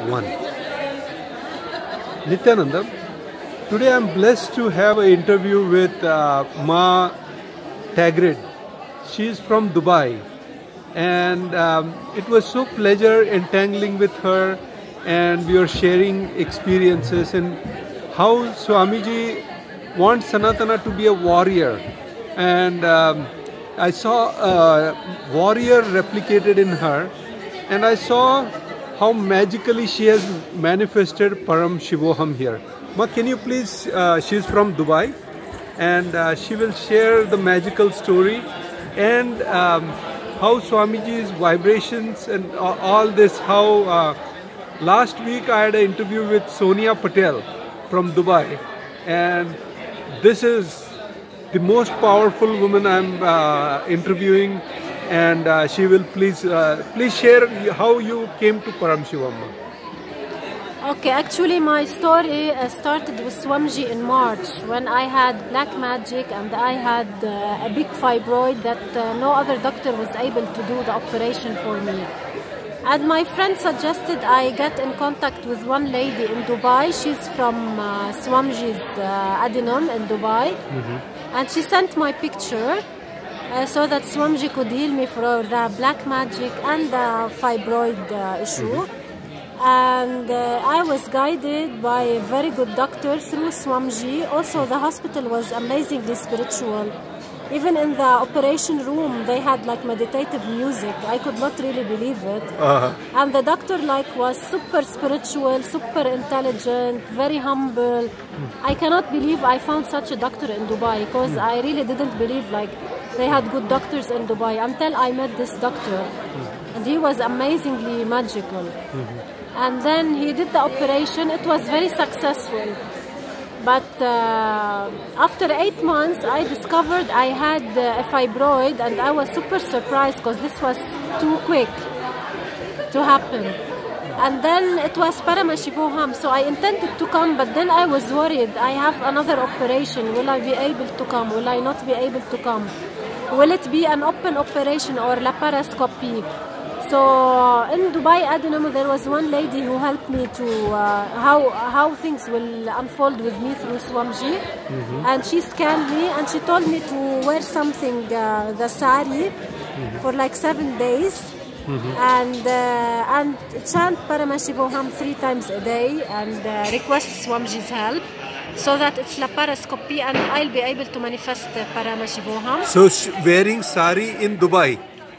1. Nityananda, today I'm blessed to have an interview with Ma Tagrid. She is from Dubai, and it was so pleasure entangling with her, and we are sharing experiences and how Swamiji wants Sanatana to be a warrior, and I saw a warrior replicated in her, and I saw how magically she has manifested Param Shivoham here. Ma, can you please, she's from Dubai, and she will share the magical story and how Swamiji's vibrations and all this, how last week I had an interview with Sonia Patel from Dubai, and this is the most powerful woman I'm interviewing, and she will please share how you came to Param Shivoham. Okay, actually my story started with Swamiji in March when I had black magic and I had a big fibroid that no other doctor was able to do the operation for me. And my friend suggested I get in contact with one lady in Dubai. She's from Swamiji's Adinum in Dubai. And she sent my picture so that Swamiji could heal me for the black magic and the fibroid issue. And I was guided by a very good doctor through Swamiji. Also, the hospital was amazingly spiritual. Even in the operation room, they had like meditative music. I could not really believe it. And the doctor was super spiritual, super intelligent, very humble. I cannot believe I found such a doctor in Dubai, because I really didn't believe they had good doctors in Dubai until I met this doctor. And he was amazingly magical. And then he did the operation. It was very successful. But after 8 months, I discovered I had a fibroid, and I was super surprised because this was too quick to happen. And then it was Param Shivoham, so I intended to come, but then I was worried. I have another operation. Will I be able to come? Will I not be able to come? Will it be an open operation or laparoscopy? So in Dubai Adinum, there was one lady who helped me to how things will unfold with me through Swamiji, and she scanned me and she told me to wear something, the sari, for like 7 days, and chant Param Shivoham 3 times a day, and request Swamiji's help, so that it's laparoscopy and I'll be able to manifest Param Shivoham. So wearing sari in Dubai?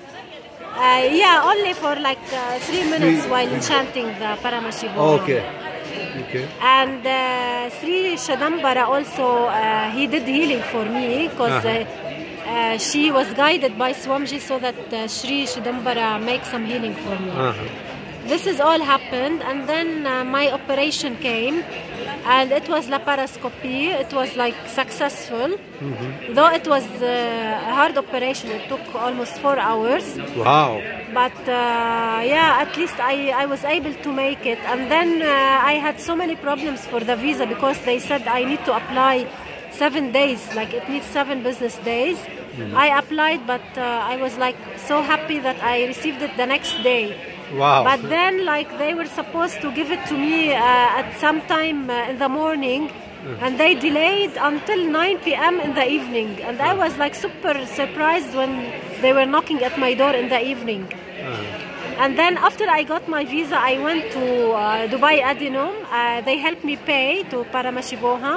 Yeah, only for like 3 minutes while chanting the Param Shivoham. Okay. And Sri Shadambara also, he did healing for me, because she was guided by Swamiji so that Sri Shadambara make some healing for me. This is all happened, and then my operation came, and it was laparoscopy. It was like successful, though it was a hard operation. It took almost 4 hours. Wow! But yeah, at least I was able to make it. And then I had so many problems for the visa, because they said I need to apply 7 days, like it needs 7 business days. I applied, but I was like so happy that I received it the next day. Wow. But then they were supposed to give it to me at some time in the morning, and they delayed until 9 p.m. in the evening, and I was like super surprised when they were knocking at my door in the evening. And then after I got my visa, I went to Dubai Adinum. They helped me pay to Param Shivoham,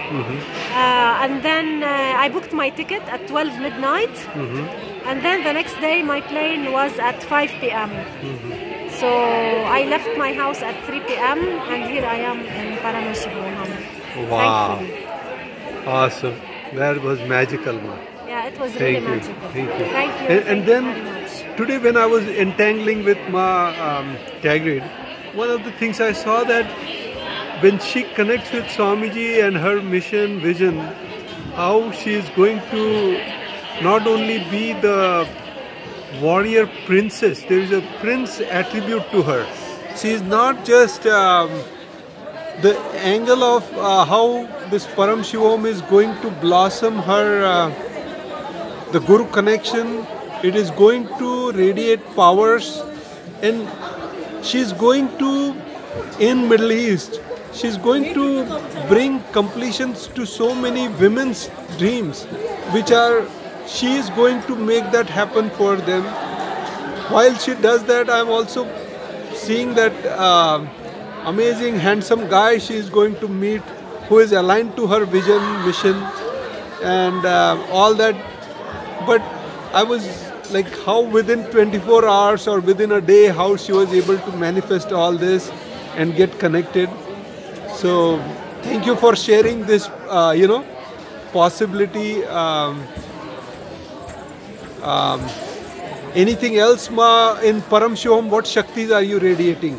and then I booked my ticket at 12 midnight. And then the next day my plane was at 5 p.m. So I left my house at 3 p.m. and here I am in Param Shivoham. Wow. Thankfully. Awesome. That was magical, ma. Yeah, it was really magical. Thank you. Thank you. And then today when I was entangling with Ma Tagrid, one of the things I saw that when she connects with Swamiji and her mission, vision, how she is going to not only be the warrior princess, there is a prince attribute to her. She is not just the angle of how this Param Shivoham is going to blossom her the Guru connection. It is going to radiate powers, and she is going to in Middle East, she's going to bring completions to so many women's dreams, she is going to make that happen for them. While she does that, I'm also seeing that amazing, handsome guy she is going to meet, who is aligned to her vision, mission, and all that. But I was like, how within 24 hours or within a day, how she was able to manifest all this and get connected. So thank you for sharing this, possibility. Anything else, Ma, in Param Shivam, what Shaktis are you radiating?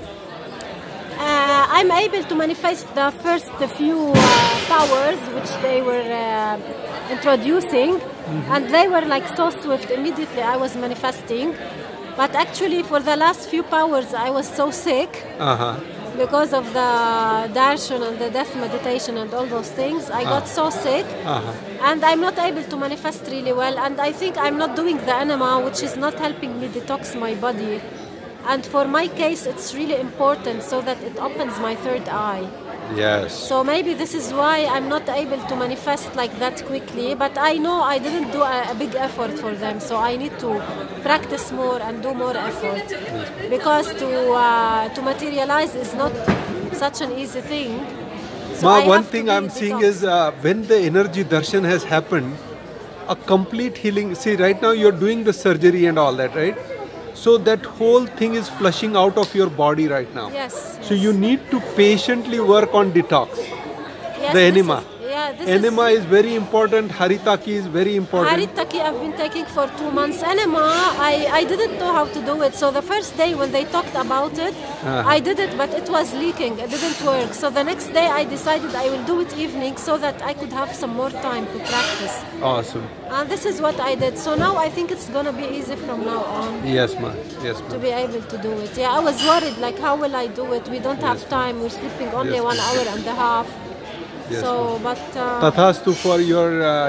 I'm able to manifest the first few powers which they were introducing, and they were like so swift. Immediately I was manifesting, but actually for the last few powers I was so sick because of the darshan and the death meditation and all those things. I got so sick, and I'm not able to manifest really well, and I think I'm not doing the enema, which is not helping me detox my body. And for my case, it's really important so that it opens my third eye. Yes. So maybe this is why I'm not able to manifest like that quickly, but I know I didn't do a big effort for them, so I need to practice more and do more effort. Because to materialize is not such an easy thing. So Ma, one thing I'm seeing is when the energy darshan has happened, a complete healing. See, right now you're doing the surgery and all that, right? So that whole thing is flushing out of your body right now. Yes. So you need to patiently work on detox. Yes, the enema. This enema is very important. Haritaki is very important. Haritaki I've been taking for 2 months. Enema, I didn't know how to do it. So the first day when they talked about it, I did it, but it was leaking. It didn't work. So the next day I decided I will do it evening so that I could have some more time to practice. Awesome. And this is what I did. So now I think it's going to be easy from now on. Yes, ma'am. Yes, ma'am. To be able to do it. Yeah, I was worried, like, how will I do it? We don't have time. We're sleeping only 1 hour and a half. Yes, so, but Tathastu for your,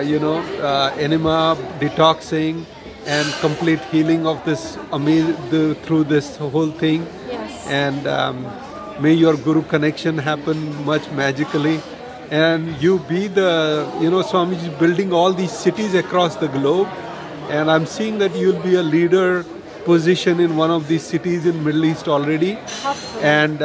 enema, detoxing, and complete healing of this through this whole thing. Yes. And may your Guru connection happen much magically, and you be the, Swamiji building all these cities across the globe, and I'm seeing that you'll be a leader position in one of these cities in Middle East already. Hopefully. And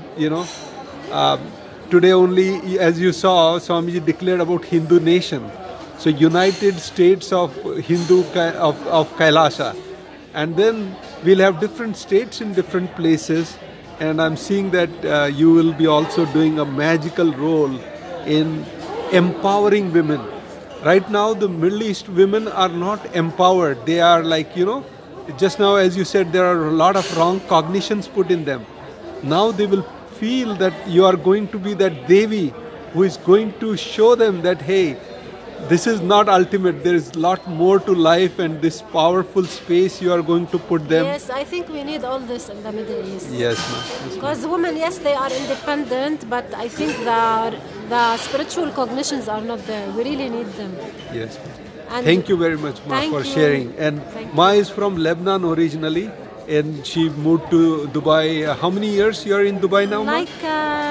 today only, as you saw, Swamiji declared about Hindu nation. So United States of Hindu of Kailasha. And then we'll have different states in different places. And I'm seeing that you will be also doing a magical role in empowering women. Right now, the Middle East women are not empowered. They are like, just now, as you said, there are a lot of wrong cognitions put in them. Now they will feel that you are going to be that Devi who is going to show them that, hey, this is not ultimate. There is a lot more to life, and this powerful space you are going to put them. Yes, I think we need all this in the Middle East. Yes, ma'am. Because women, yes, they are independent, but I think the spiritual cognitions are not there. We really need them. Yes, ma'am. Thank you very much, Ma, for sharing. And Ma is from Lebanon originally, and she moved to Dubai. How many years you are in Dubai now, Ma? Like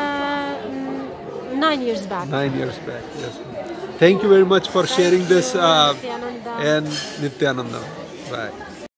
9 years back. 9 years back, yes. Thank you very much for sharing this, and Nityananda. Bye.